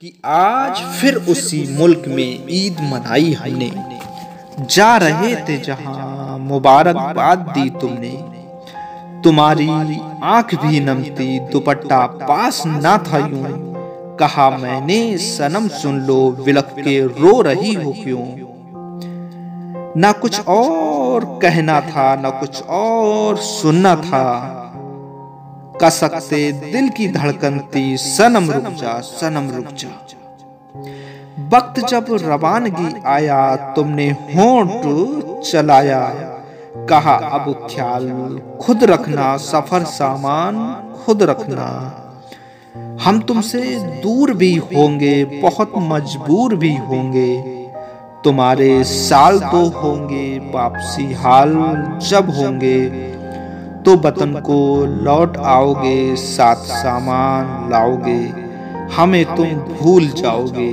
कि आज फिर उसी मुल्क में ईद मनाई हमने। जा रहे थे जहां मुबारकबाद दी तुमने। तुम्हारी आंख भी नम थी, दुपट्टा पास ना था यूं। कहा मैंने सनम सुन लो, विलख के रो रही हो क्यों। ना कुछ और कहना था, ना कुछ और सुनना था। कसक से दिल की धड़कन थी, सनम रुक जा, सनम रुक जा। वक्त जब रवानगी आया, तुमने होंठ चलाया। कहा अब ख्याल खुद रखना, सफर सामान खुद रखना। हम तुमसे दूर भी होंगे, बहुत मजबूर भी होंगे। तुम्हारे साल तो होंगे, वापसी हाल जब होंगे तो वतन को लौट आओगे, साथ सामान लाओगे, हमें तुम भूल जाओगे।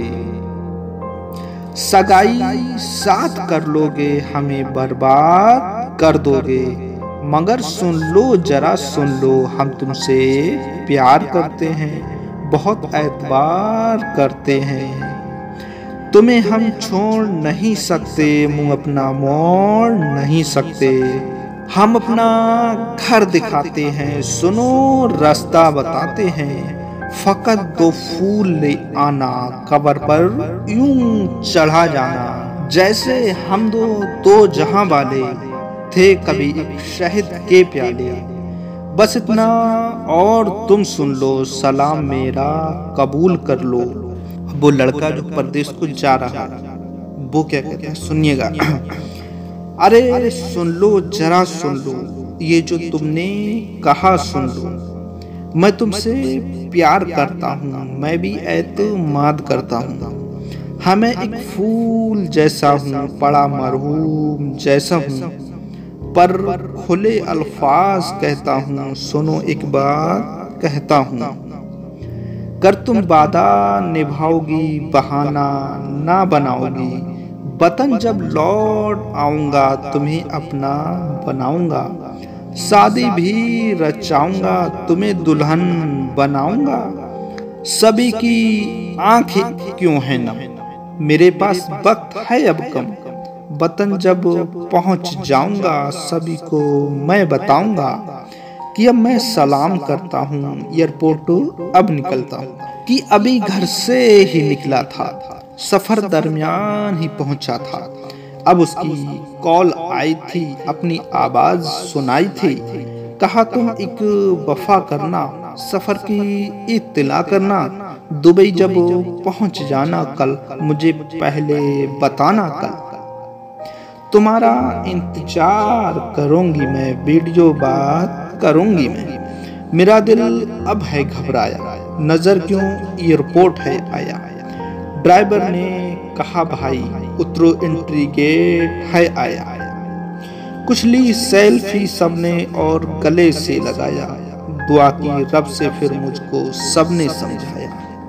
सगाई साथ कर लोगे, हमें बर्बाद कर दोगे। मगर सुन लो, जरा सुन लो, हम तुमसे प्यार करते हैं, बहुत एतबार करते हैं। तुम्हें हम छोड़ नहीं सकते, मुंह अपना मोड़ नहीं सकते। हम अपना घर दिखाते हैं, सुनो रास्ता बताते हैं। फकत 2 फूल ले आना, कब्र पर यूं चढ़ा जाना। जैसे हम दो जहां वाले थे, कभी एक शहद के प्याले। बस इतना और तुम सुन लो, सलाम मेरा कबूल कर लो। वो लड़का जो परदेश को जा रहा, वो क्या कहता है, सुनिएगा। अरे सुन लो, जरा सुन लो, ये जो तुमने कहा सुन लो। मैं तुमसे प्यार करता हूँ, मैं भी एतमाद करता हूँ। हाँ मैं एक फूल जैसा हूँ, पड़ा मरहूम जैसा हूँ। पर खुले अल्फाज कहता हूँ, सुनो एक बात कहता हूँ। कर तुम वादा निभाओगी, बहाना ना बनाओगी। वतन जब लौट आऊंगा, तुम्हें अपना बनाऊंगा। शादी भी रचाऊंगा, तुम्हें दुल्हन बनाऊंगा। सभी की आंखें क्यों है नम, मेरे पास वक्त है अब कम। वतन जब पहुंच जाऊंगा, सभी को मैं बताऊंगा कि अब मैं सलाम करता हूँ। एयरपोर्ट अब निकलता हूँ कि अभी घर से ही निकला था, सफर दरमियान ही पहुंचा था। अब उसकी कॉल आई थी, अपनी आवाज सुनाई थी। कहा तुम एक वफा करना, सफर की इत्तला करना। दुबई जब पहुंच जाना कल, मुझे पहले बताना कल। तुम्हारा इंतजार करूंगी मैं, वीडियो बात करूंगी मैं। मेरा दिल अब है घबराया, नजर क्यों एयरपोर्ट है आया। ड्राइवर ने कहा भाई उतरो, एंट्री गेट है आया। कुछ ली सेल्फी सबने और गले से लगाया। दुआ की रब से फिर मुझको सबने समझाया।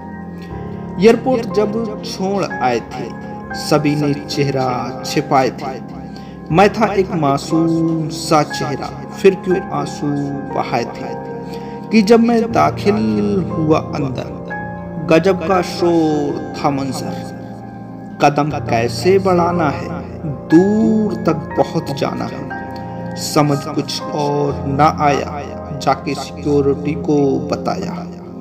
एयरपोर्ट जब छोड़ आए थे, सभी ने चेहरा छिपाए थे। मैं था एक मासूम सा चेहरा, फिर क्यों आंसू बहाए थे। कि जब मैं दाखिल हुआ अंदर, गजब का शोर था मंजर। कदम कैसे बढ़ाना है, दूर तक बहुत जाना है। समझ कुछ और ना आया, जाके सिक्योरिटी को बताया।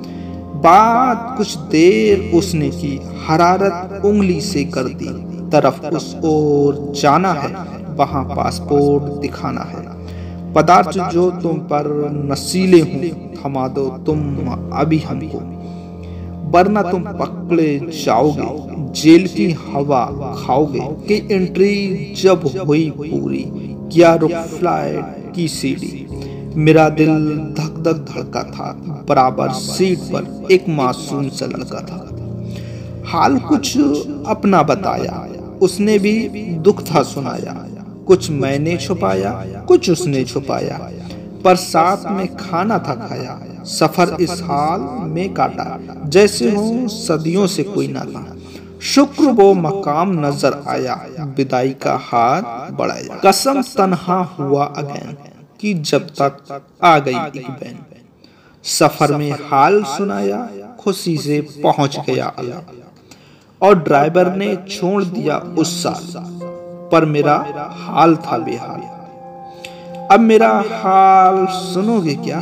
बात कुछ देर उसने की, हरारत उंगली से कर दी। तरफ उस ओर जाना है, वहां पासपोर्ट दिखाना है। पदार्थ जो तुम पर नशीले हों, थमा दो तुम अभी हमको, वरना तुम पकड़े जाओगे, जेल की हवा खाओगे। कि एंट्री जब हुई पूरी, क्या रुक फ्लाइट की सीढ़ी। मेरा दिल धक धक धड़का था, बराबर सीट पर एक मासूम सा लड़का था। हाल कुछ अपना बताया, उसने भी दुख था सुनाया। कुछ मैंने छुपाया, कुछ उसने छुपाया, पर साथ में खाना था खाया। सफर इस हाल में काटा, जैसे हो सदियों से कोई ना था। शुक्र वो मकाम नजर आया, विदाई का हाथ बढ़ाया। कसम तन्हा हुआ अगेन, कि जब तक आ गई एक बैन। सफर में हाल सुनाया, खुशी से पहुंच गया अल्लाह। और ड्राइवर ने छोड़ दिया उस साल, पर मेरा हाल था बेहाल। अब मेरा हाल सुनोगे क्या?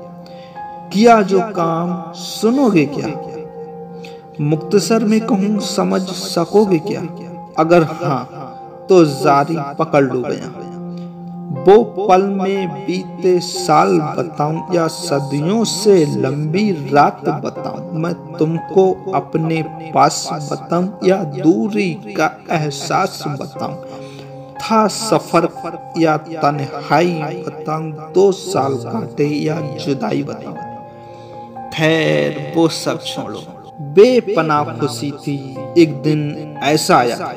किया जो काम सुनोगे क्या? मुख्तसर में कहूँ समझ सकोगे क्या? अगर हाँ तो जारी पकड़ लो गया। वो पल में बीते साल बताऊं या सदियों से लंबी रात बताऊं? मैं तुमको अपने पास बताऊं या दूरी का एहसास बताऊं? था सफर या तन्हाई बताऊं? 2 साल काटे या जुदाई बताऊं? खैर वो सब छोड़ो, बेपनाह खुशी थी। एक दिन ऐसा आया,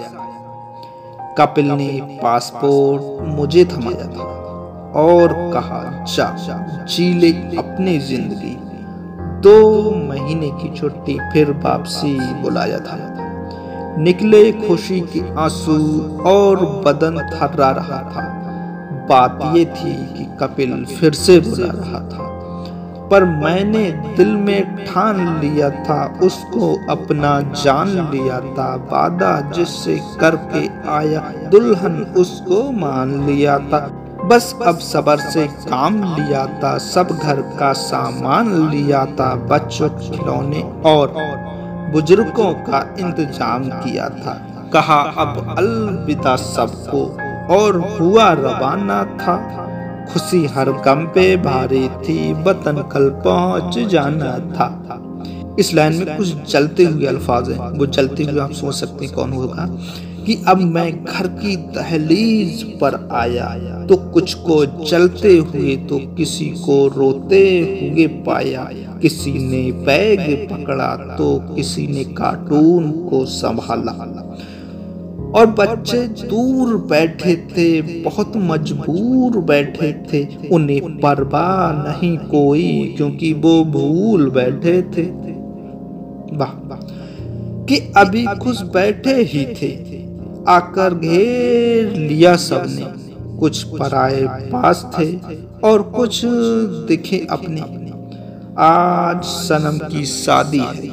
कपिल ने पासपोर्ट मुझे थमाया था और कहा, जा जी ले अपनी जिंदगी। 2 महीने की छुट्टी, फिर वापसी बुलाया था। निकले खुशी के आंसू और बदन थर्रा रहा था। बात ये थी कि कपिल फिर से बुला रहा था, पर मैंने दिल में ठान लिया था, उसको अपना जान लिया था। वादा जिससे करके आया दुल्हन उसको मान लिया था। बस अब सबर से काम लिया था, सब घर का सामान लिया था। बच्चों के खिलौने और बुजुर्गों का इंतजाम किया था। कहा अब अलविदा सबको और हुआ रवाना था। खुशी हर गम पे भारी थी, वतन कल पहुंच जाना था। इस लाइन में कुछ जलते हुए अल्फाज हैं। वो जलते हुए आप सोच सकते हैं कौन होगा कि अब मैं घर की दहलीज पर आया तो कुछ को जलते हुए तो किसी को रोते हुए पाया। किसी ने बैग पकड़ा तो किसी ने कार्टून को संभाला। और बच्चे दूर बैठे थे, बहुत मजबूर बैठे थे। उन्हें परवाह नहीं कोई, क्योंकि वो भूल बैठे थे वाह कि अभी खुश बैठे ही थे। आकर घेर लिया सबने, कुछ पराए पास थे और कुछ दिखे अपने। आज सनम की शादी है,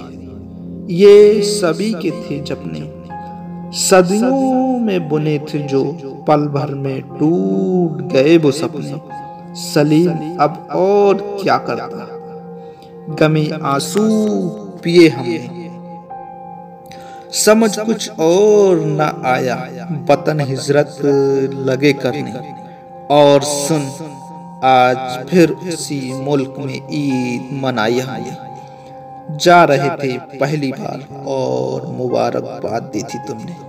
ये सभी के थे जपने। सदियों में बुने थे जो, पल भर में टूट गए वो सपने। सलीम अब और क्या करता, गमे आंसू पिए हमने। समझ कुछ और न आया, वतन हिजरत लगे करने। और सुन, आज फिर उसी मुल्क में ईद मनाई हमने। जा रहे थे पहली बार और मुबारकबाद दी थी तुमने।